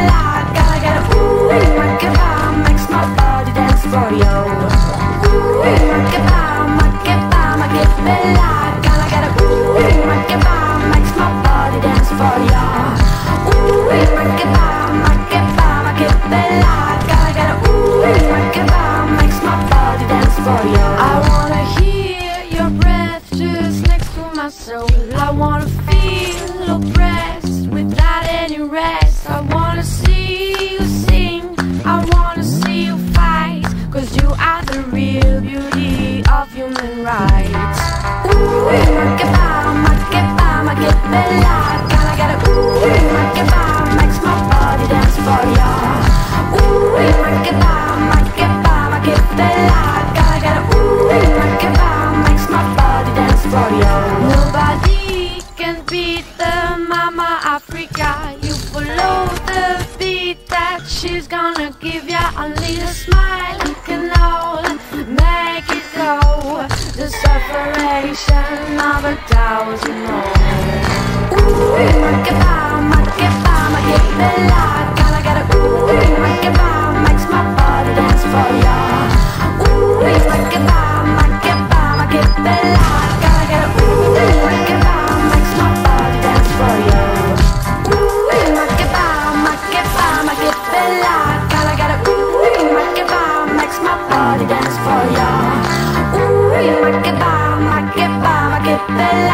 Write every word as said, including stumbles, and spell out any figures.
bella. Gotta get a ooh, my kebab makes my body dance for you. Ooh, my kebab, my kebab, my bella. Gotta get a ooh, my kebab makes my body dance for you. Ooh, my kebab, my kebab, my bella. Gotta get a ooh, my kebab makes my body dance for you. I wanna hear your breath just next to my soul. I wanna feel your breast without any rest. I wanna see you sing, I wanna see you fight, cause you are the real beauty of human rights. Ooh, my kebab, my kebab, my bella. Gotta get a ooh, my kebab makes my body dance for ya. Ooh, my kebab, my kebab, my bella. Gotta get a ooh, my kebab makes my body dance for ya. Nobody can beat the Mama Africa. You follow the beat that she's gonna give ya. Only a smile can all make it go. The separation of a thousand more. Ooh, my kebab, my kebab, my bella. Gotta get a ooh, my kebab makes my body dance for ya. Ooh, my kebab, my kebab, my bella. Gotta get a ooh, my kebab makes my body dance for ya. Ooh, my kebab, my kebab, my bella. Gotta get a ooh, my kebab makes my body dance for ya. Ooh, my kebab, my kebab, my bella.